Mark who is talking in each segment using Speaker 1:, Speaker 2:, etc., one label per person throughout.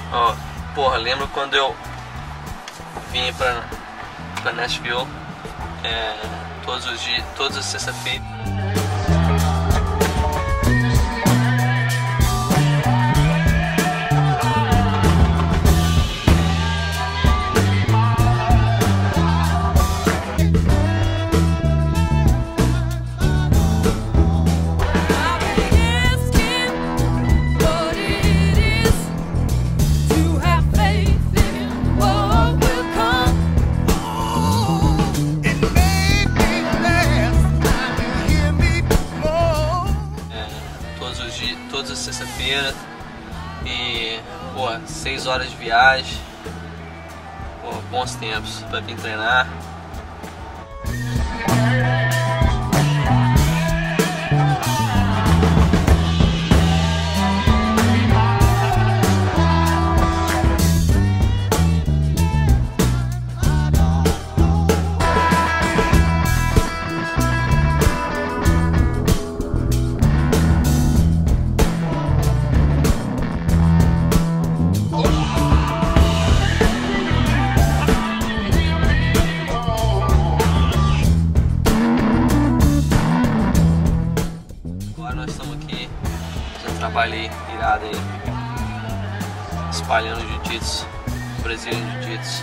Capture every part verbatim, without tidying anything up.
Speaker 1: Ó, porra, lembro quando eu vim pra, pra Nashville é, todos os dias, todas as sexta-feiras. Todas as sexta-feira e pô, seis horas de viagem, pô, bons tempos para vir treinar. Nós estamos aqui, fazendo um trabalho aí, irado aí, espalhando jiu-jitsu, Brazilian jiu-jitsu.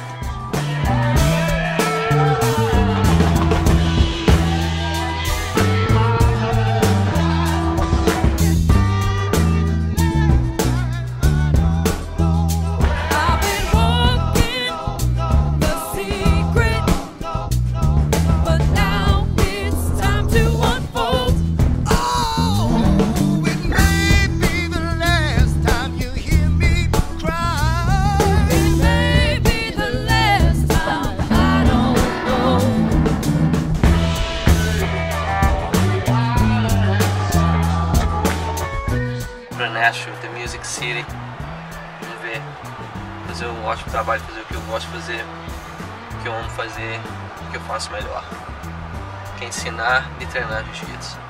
Speaker 1: Nashville, The Music City. Vamos ver, fazer um ótimo trabalho, fazer o que eu gosto de fazer, o que eu amo fazer, o que eu faço melhor, que é ensinar e treinar jiu-jitsu.